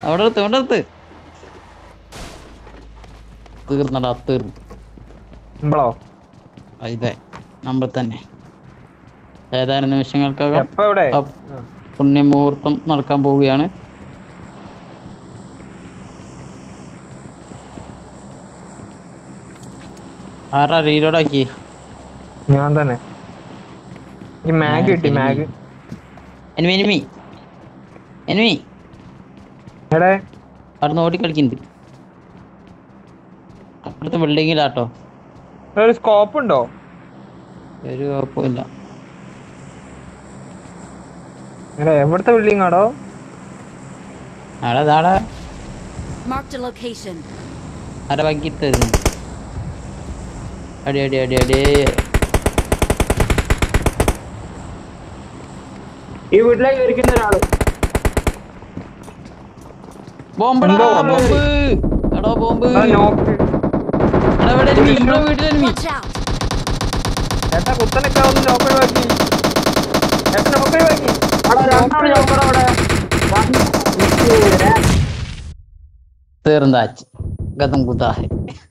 അവിടെ എടുത്ത് തീർന്നടാ തീർന്നു. ഇതെ നമ്മൾ തന്നെ ഏതാനും നിമിഷങ്ങൾക്കകം പുണ്യമുഹൂർത്തം നടക്കാൻ പോവുകയാണ്. ആരാ റീലോഡാക്കി? ഞാൻ തന്നെ. മാഗ് കിട്ടി. മാഗ് എനിമി അവിടെ ഓടി കളിക്കുന്നുണ്ട്. അപ്പുറത്തെ ബിൽഡിങ്ങിലാട്ടോ. ഒരു സ്കോപ്പ് ഉണ്ടോ? ഒരു കുഴപ്പമില്ല. എവിടുത്തെ ബിൽഡിംഗ് ആടോ? ആടാ ലൊക്കേഷൻ ആരാ ബാക്കിട്ടത്? അടി ഈ വീട്ടിലേക്ക് ഇരിക്കുന്ന ഒരാള്. ബോംബ്. ഏട്ടാ കുത്തനൊക്കെ ഒന്ന് നോക്കി. തീർന്നാച്ച് ഗതം കുതാഹെ.